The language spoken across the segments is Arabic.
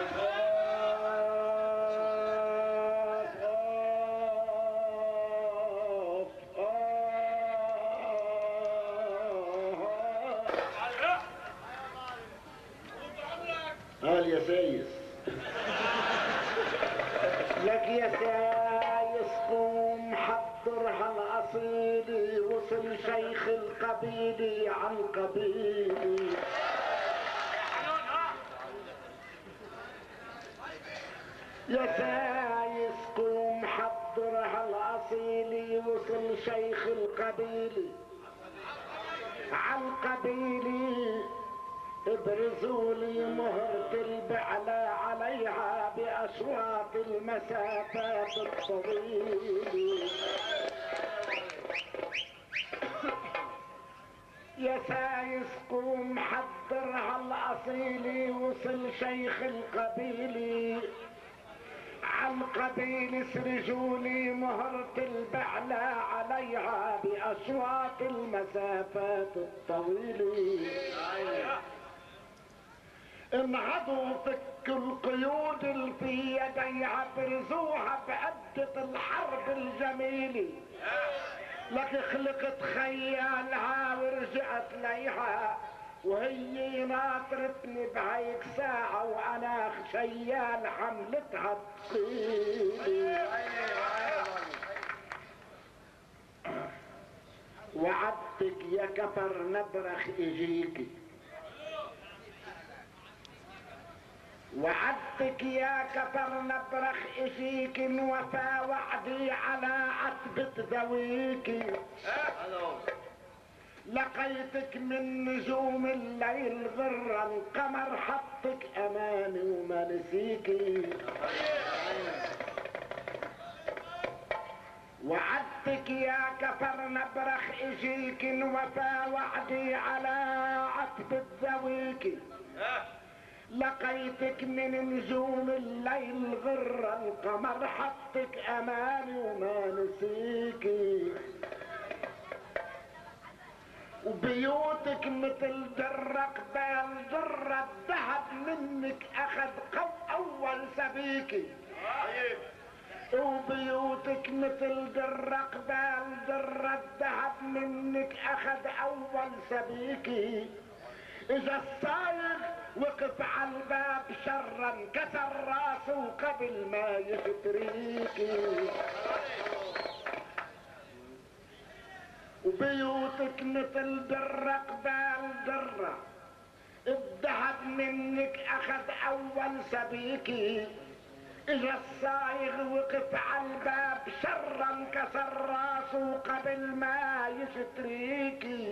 قال يا سايس لك يا سايس قوم حضرها الاصيلي وصل شيخ القبيلي عن قبيلي يا سايس قوم حضرها الاصيلي وصل شيخ القبيلي عن قبيلي ابرزوا لي مهرة البعلى عليها بأشواط المسافات الطويلة يا سايس قوم حضرها الأصيلي وصل شيخ القبيلي عن قبيل اسرجوا لي مهرة البعلى عليها بأشواط المسافات الطويلة انهضوا فكوا القيود اللي في يديها برزوها بعدة الحرب الجميلة لك خلقت خيالها ورجعت ليها وهي ناطرتني بهيك ساعة وانا شيال حملتها تقيلي وعدتك يا كفر نبرخ اجيكي وعدتك يا كفر نبرخ اجيك وفى وعدي على عتبة ذويك لقيتك من نجوم الليل غرا القمر حطك اماني وما نسيكي وعدتك يا كفر نبرخ اجيك وفى وعدي على عتبة ذويك لقيتك من نجوم الليل غرا القمر حطك اماني وما نسيكي وبيوتك مثل درة قبال درة الذهب منك اخذ اول سبيكي وبيوتك مثل درة قبال درة الذهب منك اخذ اول سبيكي اجا الصايغ وقف على الباب شرا كسر راسه قبل ما يفتريكي وبيوتك مثل درة قبال درة الذهب منك اخذ اول سبيكي اجا الصايغ وقف على الباب شرا كسر راسه قبل ما يشتريكي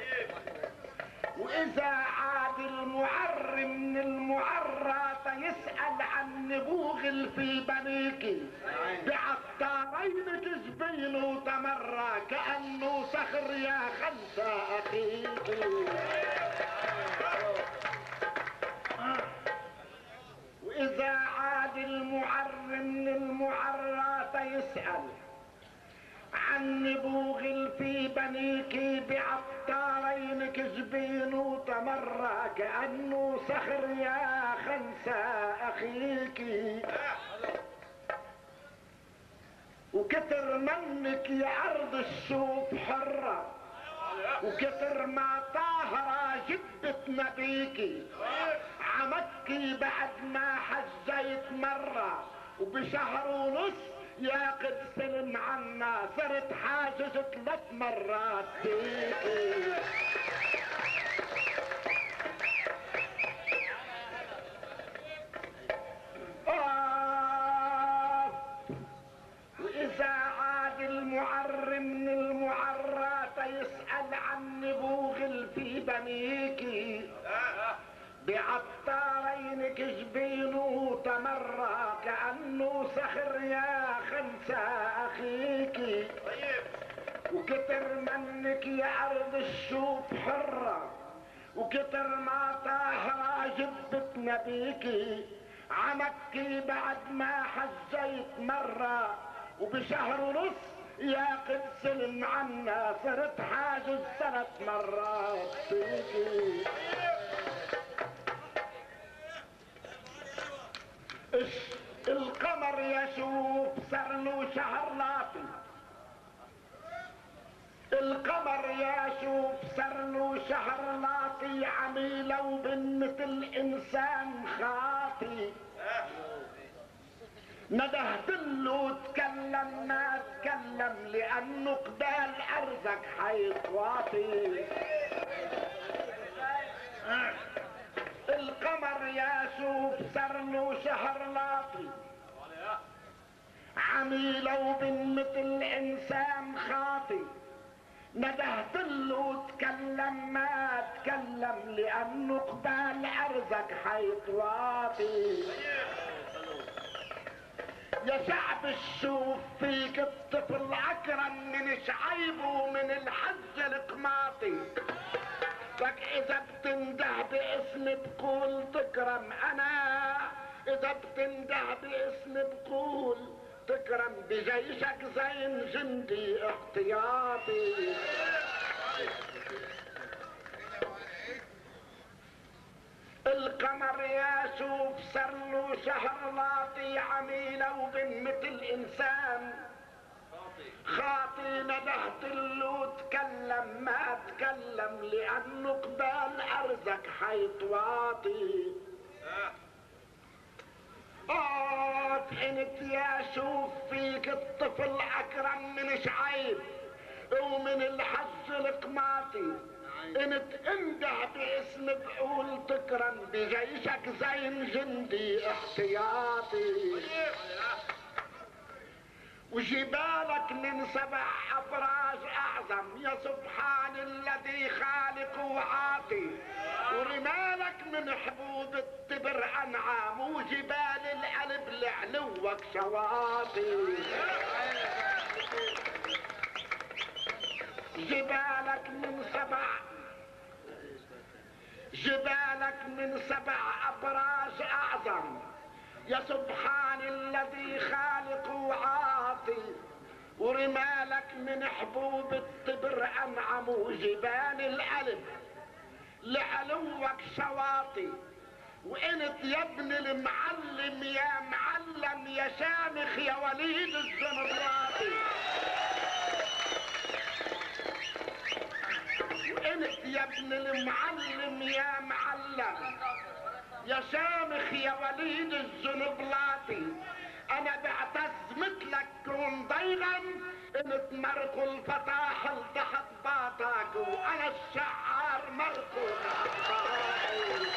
واذا عاد المعر من المعرات يسأل عن نبوغل في بنيكي بعطارين جبينه تمرى كأنه صخر يا خمسة اخيكي واذا عاد المعر من المعرات يسأل عن نبوغل في بنيكي بعطارين كجبينه تمرى كأنه صخر يا خنسة اخيكي وكتر منك يا ارض الشوف حرة وكتر ما طاهرة جدة نبيكي عمكي بعد ما حجيت مرة وبشهر ونص يا قد سلم عنا صرت حاجز 3 مرات فيكي واذا عاد المعر من المعرات يسأل عن نبوغل في بنيكي بعطارين كجبينه تمرى كأنه صخر يا خمسة اخيكي وكتر منك يا ارض الشوف حرة وكتر ما طاهرة جبت نبيكي عمكي بعد ما حجيت مرة وبشهر ونص يا قد سلم عنا صرت حاجز 3 مرات فيكي القمر يا شوف صار له شهر لاطي عميلة وبن مثل انسان خاطي ندهت له تكلم ما تكلم لانه قبال ارزك حيطواطي القمر يا شوف صار له شهر لاطي عميلة وبن مثل انسان خاطي ندهت له تكلم ما تكلم لانه قبال ارزك حيطواطي يا شعب الشوف فيك الطفل اكرم من شعيبه ومن الحج القماطي لك اذا بتنده باسم بقول تكرم انا اذا بتنده باسم بقول تكرم بجيشك زين جندي احتياطي القمر يا شوف صار له شهر لاطي عميلة وبن مثل انسان خاطي ندهت له تكلم ما تكلم لانه قبال ارزك حيطواطي انت يا شوف فيك الطفل اكرم من شعيب ومن الحج القماطي انت انده باسم بقول تكرم بجيشك زين جندي احتياطي وجبالك من 7 ابراج اعظم يا سبحان الذي خالق وعاطي ورمالك من حبوب التبر انعام وجبال القلب لعلوك شواطي جبالك من 7 ابراج اعظم يا سبحان الذي خالق وعاطي ورمالك من حبوب التبر انعم وجبال القلب لعلوك شواطي وانت يا ابن المعلم يا معلم يا شامخ يا وليد الزنبلاطي وانت يا ابن المعلم يا معلم يا شامخ يا وليد الزنبلاطي انا بعتز مثلك كون ضيغم انت مرقوا الفطاحل تحت باطاك وانا الشعار مرقوا تحت باطاك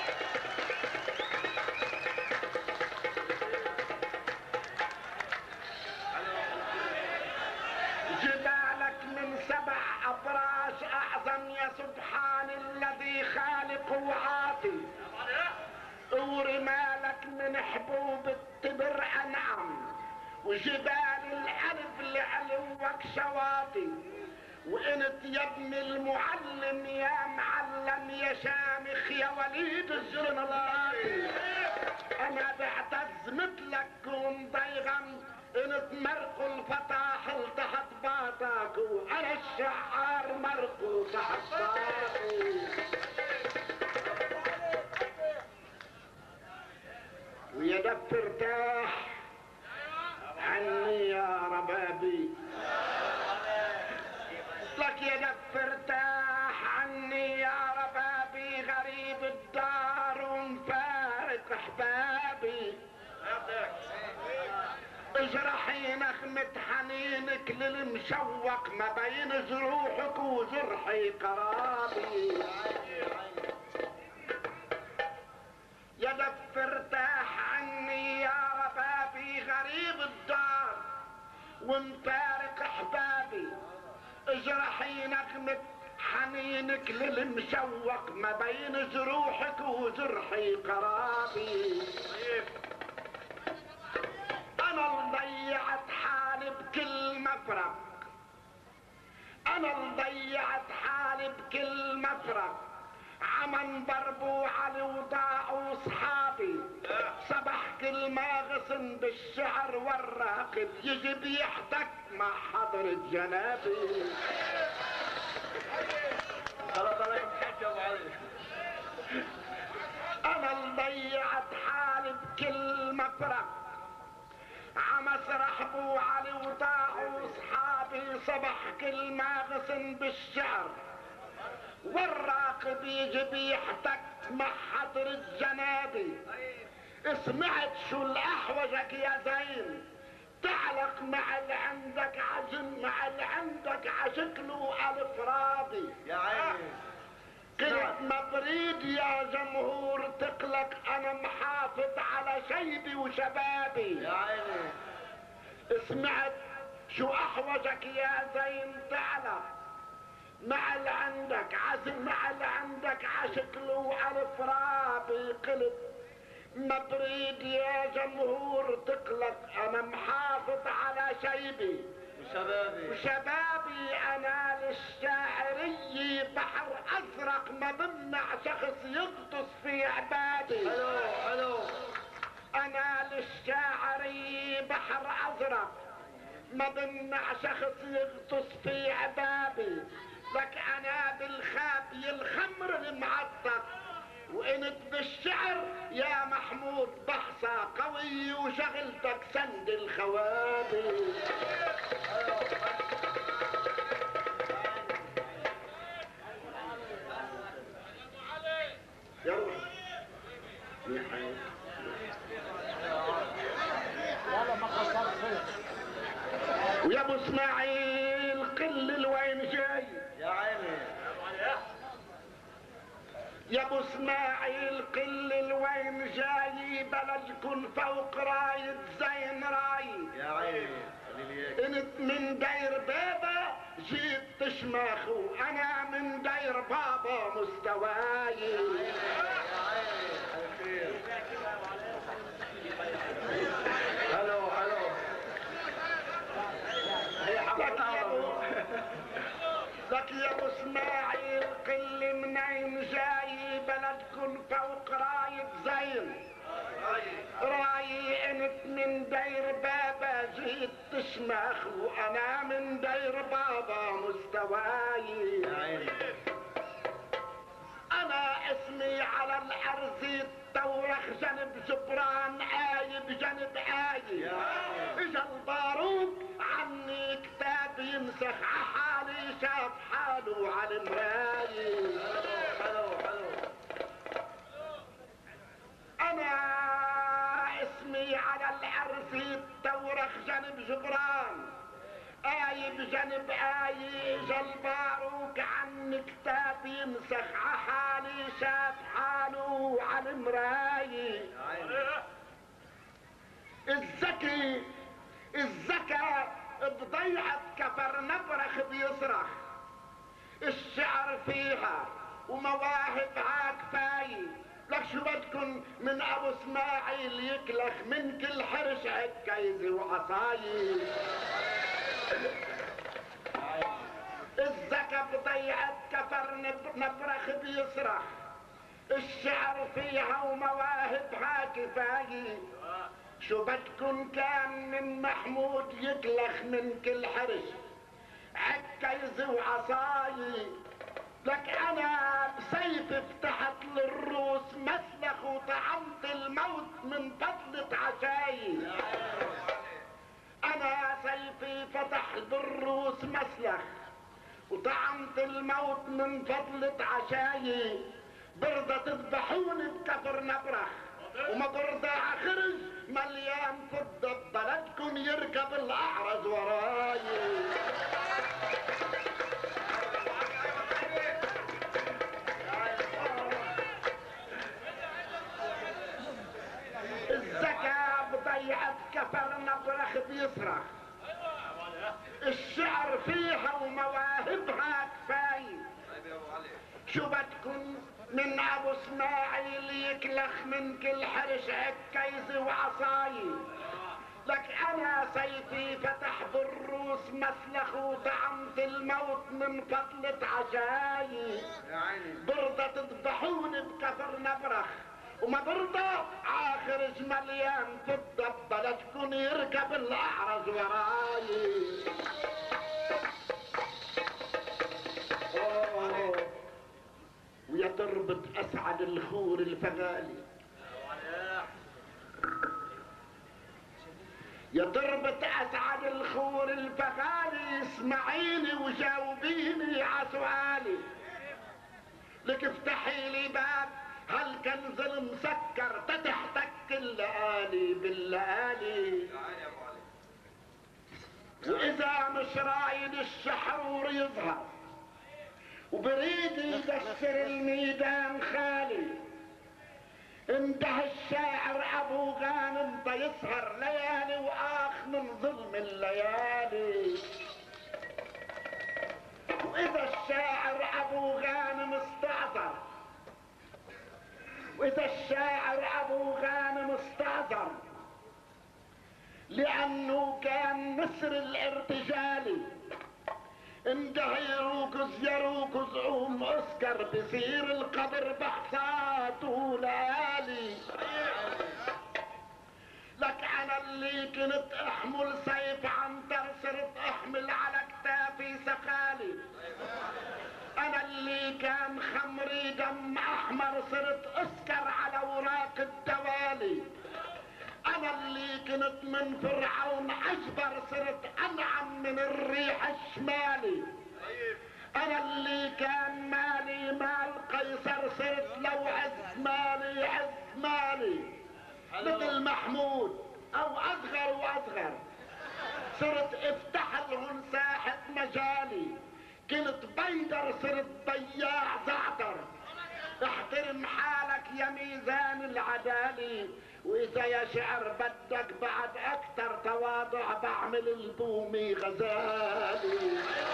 جبالك من 7 ابراج اعظم يا سبحان الذي خالق وعاطي ورمالك من حبوب التبر انعم وجبال القلب لعلوك شواطي وانت يا ابن المعلم يا معلم يا شامخ يا وليد الزنبلاطي انا بعتز مثلك كون ضيغم انت مرقوا الفطاحل تحت باطاك وانا الشعار مرقوا تحت باطي ويا دف ارتاح عني يا ربابي لك يا دف ارتاح عني يا ربابي غريب الدار ومفارق احبابي اجرحي نخمة حنينك للمشوق ما بين جروحك وجرحي قرابي يا دف ارتاح عني يا ربابي غريب الدار ومفارق احبابي اجرحي نغمة حنينك للمشوق ما بين جروحك وجرحي قرابي انا اللي ضيعت حالي بكل مفرق انا اللي ضيعت حالي بكل مفرق عمن ضربوا علي وضاعوا صحابي صبح كل ما غصن بالشعر والراقد يجي بيحتك مع حضرة جنابي انا اللي ضيعت حالي بكل مفرق عمس رحبوا علي وضاعوا صحابي شبابي صبح كل ما غصن بالشعر، والراقب يجي بيحتك مع حضر الجنابي. سمعت شو الاحوجك يا زين، تعلق مع اللي عندك عجن، مع اللي عندك عشكله الف راضي. يا عيني قلت ما بريد يا جمهور تقلق، انا محافظ على شيبي وشبابي. يا عيني سمعت شو احوجك يا زين، تعلق مع اللي عندك عزم، مع اللي عندك عشكله الف رابي. قلت ما بريد يا جمهور تقلق، انا محافظ على شيبي وشبابي. انا للشاعري بحر ازرق، ما بمنع شخص يغطس في عبادي. حلو انا للشاعري بحر ازرق، ما بمنع شخص يغطس في عبابي. لك انا بالخابي الخمر المعطر، وانت بالشعر يا محمود بحصة قوي، وشغلتك سند الخوابي. يلا ما قصرت فيه. ويا ابو اسماعيل قل وين جاي. يا عيني يا ابو اسماعيل قل وين جاي، بلدكن فوق راية زين راي. يا عيني انت من دير بابا جيت تشمخ، وانا من دير بابا مستواي. حلو لك يا ابو اسماعيل قل منين جاي، بلدكن فوق راية زين راي. انت من دير بابا جيت تشمخ، وانا من دير بابا مستواي. انا اسمي على الارض تورخ جنب جبران، آي بجنب آي. اجا الباروك عني كتاب يمسخ عحالي، شاف حاله على المراي. انا اسمي على الارض تورخ جنب جبران، آي بجنب آي. اجا الباروك عن كتاب يمسخ عحالي، شاف حاله على المراي. الزكا بضيعة كفر نبرخ بيصرخ، الشعر فيها ومواهبها كفاية. لك شو بدكن من ابو اسماعيل يكلخ من كل حرش عكايزي وعصايي. الزكا بضيعة كفر نبرخ بيصرخ، الشعر فيها ومواهبها كفاية. شو بدكن كان من محمود يكلخ من كل حرش عكايزي وعصايي. لك انا بسيف فتحت للروس مسلخ، وطعمت الموت من فضلة عشاي. انا سيفي فتح بالروس مسلخ، وطعمت الموت من فضلة عشاي. برضى تذبحوني بكفر نبرخ، وما برضى اخرج مليان فضة ببلدكن يركب الاعرج وراي. الزكاة بضيعة كفر نبرخ بيصرخ، الشعر فيها ومواهبها كفاية. شو بدكن من ابو اسماعيل يكلخ من كل حرش عكايزي وعصاي. لك انا سيفي فتح بالروس مسلخ، وطعمت الموت من فضلة عشاي. برضى تذبحوني بكفر نبرخ، وما برضى اخرج مليان فضة ببلدكن يركب الاعرج وراي. ويا تربط اسعد الخور الفغالي، يا تربة اسعد الخور الفغالي اسمعيني وجاوبيني ع سؤالي، لك افتحي لي باب هالكنز المسكر تتحتك الليالي بالليالي، واذا مش رايد الشحرور يظهر وبريد يكسر الميدان خالي، انتهى الشاعر ابو غانم يسهر ليالي واخ من ظلم الليالي، واذا الشاعر ابو غانم استعذر، واذا الشاعر ابو غانم استعذر لانه كان نسر الارتجالي، انتهى يروكز عوم اسكر بصير القبر بحثات وليالي، لك انا اللي كنت احمل سيف عنتر صرت احمل على كتافي سقالي، انا اللي كان خمري دم احمر صرت اسكر على اوراق الدوالي، انا اللي كنت من فرعون اجبر صرت انعم من الريح الشمالي، انا اللي كان مالي مال قيصر صرت لو عز مالي عز مالي، مثل محمود او اصغر واصغر صرت افتح لهم ساحة مجالي، كنت بيدر صرت بياع زعتر، احترم حالك يا ميزان العدالي، واذا يا شعر بدك بعد اكتر تواضع بعمل البومي غزالي.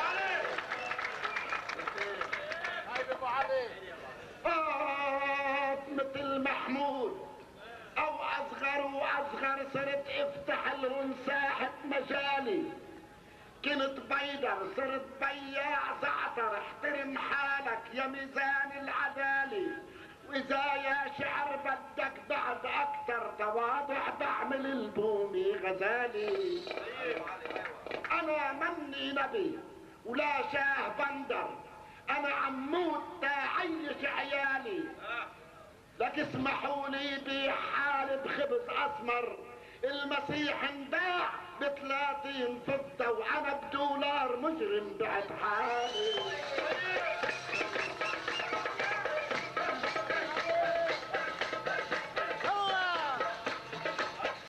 مثل محمود او اصغر واصغر صرت افتح لهم ساحة مجالي، كنت بيدر صرت بياع زعتر، احترم حالك يا ميزان العدالي، واذا يا شعر بدك بعد اكتر تواضع بعمل البومي غزالي. انا مني نبي ولا شاه بندر، انا عمود تعيش عيالي، لك اسمحوا لي بيع حالي بخبز اسمر، المسيح انباع ب30 فضة وانا بدولار مجرم بعت حالي.